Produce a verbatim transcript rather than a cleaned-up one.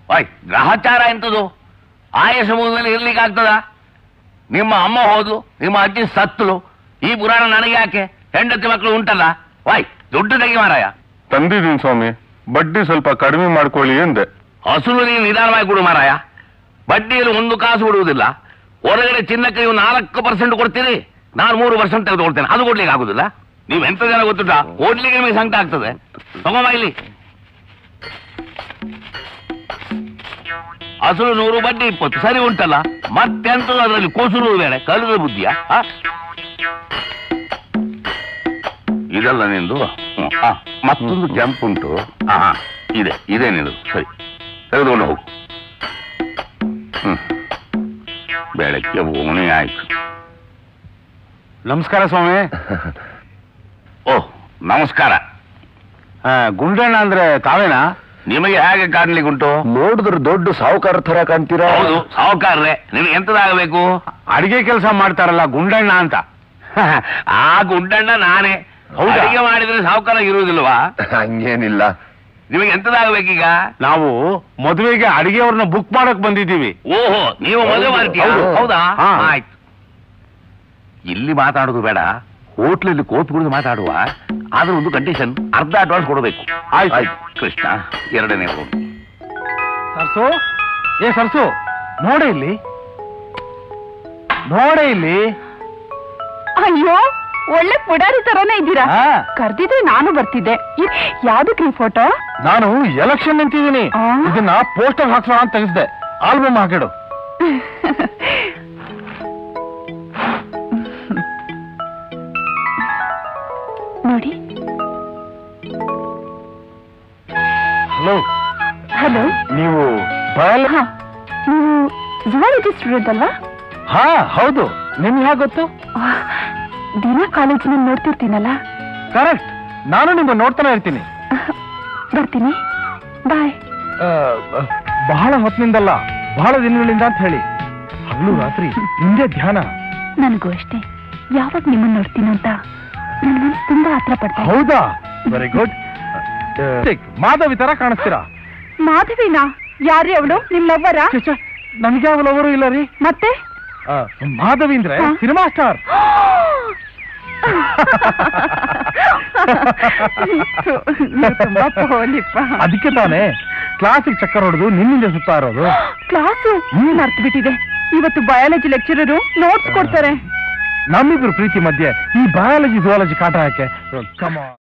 ಓಯ್ ಗ್ರಹಚಾರ ಎಂತದು? ಆಯಸ ಮೂಲದಲ್ಲಿ ಇರ್ಲಿಕ್ಕೆ ಆಗ್ತದ? ನಿಮ್ಮ ಅಮ್ಮ ಹೋದ್ಲು, ನಿಮ್ಮ ಅಜ್ಜಿ ಸತ್ತಲು, ಈ ಪುರಾಣ ನನಗೆ ಯಾಕೆ? ಹೆಂಡತಿ ಮಕ್ಕಳು ಉಂಟಲ್ಲ, ವಾಯ್ ದುಡ್ಡು ತೆಗಿ ಮಾರಾಯ. ತಂದಿದ್ದೀನಿ ಸ್ವಾಮಿ, ಬಡ್ಡಿ ಸ್ವಲ್ಪ ಕಡಿಮೆ ಮಾಡ್ಕೊಳ್ಳಿ ಎಂದೆ. ಅಸಲು ನೀವು ನಿಧಾನವಾಗಿ ಕೊಡು ಮಾರಾಯ, ಬಡ್ಡಿಯಲ್ಲಿ ಒಂದು ಕಾಸು ಬಿಡುವುದಿಲ್ಲ. ಹೊರಗಡೆ ಚಿನ್ನಕ್ಕೆ ನೀವು ನಾಲ್ಕು ಪರ್ಸೆಂಟ್ ಕೊಡ್ತೀರಿ, ನಾನು ಮೂರು ಪರ್ಸೆಂಟ್ ತೆಗೆದುಕೊಳ್ತೇನೆ, ಅದು ಕೊಡ್ಲಿಕ್ಕೆ ಆಗುದಿಲ್ಲ. ನೀವು ಎಂತ ಜನ ಗೊತ್ತುಂಟಾ? ಓಡ್ಲಿಕ್ಕೆ ನಿಮಗೆ ಸಂಕಟ ಆಗ್ತದೆ. ತಗೊಂಬ ಇಲ್ಲಿ. ಅಸಲು ನೂರು ಬಡ್ಡಿ ಇಪ್ಪತ್ತು, ಸರಿ ಉಂಟಲ್ಲ, ಮತ್ತೆಂತದ್ದು ಅದರಲ್ಲಿ ಕೋಸುರು ಬೇಡ, ಕಲಿದ ಬುದ್ಧಿಯ. ಇದಲ್ಲ ನಿಂದು. ಮತ್ತೊಂದು ಕೆಂಪುಂಟು. ಹಾ ಹಾ ಇದೆ ಇದೆ ನಿಂದು, ಸರಿ ತೆಗೆದುಕೊಂಡು ಹೋಗು. ಹ್ಮ್ ಬೆಳಗ್ಗೆ ಓಣಿ ಆಯ್ತು. ನಮಸ್ಕಾರ ಸ್ವಾಮಿ. ಓ ನಮಸ್ಕಾರ. ಗುಂಡಣ್ಣ ಅಂದ್ರೆ ತಾವೇನಾ? ನಿಮಗೆ ಹೇಗೆ ಕಾಣ್ಲಿಕ್ಕುಂಟು? ನೋಡಿದ್ರೆ ದೊಡ್ಡ ಸಾಹುಕಾರ ತರ ಕಾಣ್ತೀರಾ. ಹೌದು ಸಾಹುಕಾರ್ರೆ. ನಿಮಗೆ ಎಂತದಾಗಬೇಕು? ಅಡಿಗೆ ಕೆಲಸ ಮಾಡ್ತಾರಲ್ಲ ಗುಂಡಣ್ಣ ಅಂತ. ಆ ಗುಂಡಣ್ಣ ನಾನೇ. ಅಡಿಗೆ ಮಾಡಿದ್ರೆ ಸಾಹುಕಾರ ಇರುವುದಿಲ್ವಾ? ಹಂಗೇನಿಲ್ಲ. ನಿಮಗೆ ಎಂತದಾಗಬೇಕೀಗ? ನಾವು ಮದುವೆಗೆ ಅಡಿಗೆಯವ್ರನ್ನ ಬುಕ್ ಮಾಡಕ್ ಬಂದಿದ್ದೀವಿ. ಓಹೋ, ನೀವು ಮದುವೆ ಮಾಡ್ತೀರಾ? ಹೌದಾ, ಆಯ್ತು. ಇಲ್ಲಿ ಮಾತಾಡೋದು ಬೇಡ, ಹೋಟ್ಲಲ್ಲಿ ಕೋತ್ ಕುಡಿದು ಮಾತಾಡುವ. ಆದ್ರೆ ಒಂದು ಕಂಡೀಷನ್, ಅರ್ಧ ಅಡ್ವಾನ್ಸ್ ಕೊಡಬೇಕು. ಆಯ್ತು ಕೃಷ್ಣ. ಎರಡನೇ ಹೋಗಿ ಸರ್ಸು. ಏ ಸರ್ಸು, ನೋಡೆ ಇಲ್ಲಿ, ನೋಡೆ ಇಲ್ಲಿ. ಅಯ್ಯೋ, ಒಳ್ಳೆ ಪುಡಾರಿ ತರನೇ ಇದ್ದೀರಾ. ಕರ್ದಿದ್ರೆ ನಾನು ಬರ್ತಿದ್ದೆ. ಯಾವ್ದಕ್ಕೆ ಈ ಫೋಟೋ? ನಾನು ಎಲೆಕ್ಷನ್ ನಿಂತಿದ್ದೀನಿ, ಇದನ್ನ ಪೋಸ್ಟರ್ ಹಾಕ್ಸೋಣ ಅಂತ ತೆಗೆಸ್ದೆ. ಆಲ್ಬಮ್ ಹಾಕಿಡು. ನೋಡಿ. ಹಲೋ. ಹಲೋ. ನೀವು ಬಯಲ್ ನೀವು ಜುವಾಲಜಿ ಸ್ಟೂಡೆಂಟ್ ಅಲ್ವಾ? ಹಾ ಹೌದು. ನಿಮ್ಗೆ ಹೇಗೆ ಗೊತ್ತು? ದಿನ ಕಾಲೇಜಿನಲ್ಲಿ ನೋಡ್ತಿರ್ತೀನಲ್ಲ. ಕರೆಕ್ಟ್, ನಾನು ನಿಮ್ಮ ನೋಡ್ತಾನೆ ಇರ್ತೀನಿ. ಬರ್ತೀನಿ, ಬಾಯ್. ಬಹಳ ಹೊತ್ತಿನಿಂದಲ್ಲ, ಬಹಳ ದಿನಗಳಿಂದ ಅಂತ ಹೇಳಿ ಹಗಲು ರಾತ್ರಿ ನಿಂದೆ ಧ್ಯಾನ. ನನಗೂ ಅಷ್ಟೇ, ಯಾವಾಗ ನಿಮ್ಮನ್ನ ನೋಡ್ತೀನೋ ಅಂತ ನನ್ನ ಮನಸ್ಸು ತುಂಬಾ ಹತ್ರ ಪಡ್ತಾ. ಹೌದಾ? Very good. ಮಾಧವಿ ತರ ಕಾಣಿಸ್ತೀರಾ. ಮಾಧವಿನಾ? ಯಾರೀ ಅವಳು? ನಿಮ್ ಲವ್ವರ? ನನ್ಗೆ ಯಾವ ಲವರು ಇಲ್ಲ ರೀ. ಮತ್ತೆ ಮಾಧವಿ ಅಂದ್ರೆ ಸಿನಿಮಾ ಸ್ಟಾರ್. ಅದಕ್ಕೆ ತಾನೇ ಕ್ಲಾಸಿಗೆ ಚಕ್ಕರ್ ಹೊಡೆದು ನಿನ್ನಿಂದ ಸುತ್ತಾ ಇರೋದು. ಕ್ಲಾಸು ಮರ್ತು ಬಿಟ್ಟಿದೆ. ಇವತ್ತು ಬಯಾಲಜಿ ಲೆಕ್ಚರರು ನೋಟ್ಸ್ ಕೊಡ್ತಾರೆ. ನಮ್ಮಿಬ್ರು ಪ್ರೀತಿ ಮಧ್ಯೆ ಈ ಬಯಾಲಜಿ ಜುವಾಲಜಿ ಕಾಟ ಯಾಕೆ? ಕಮ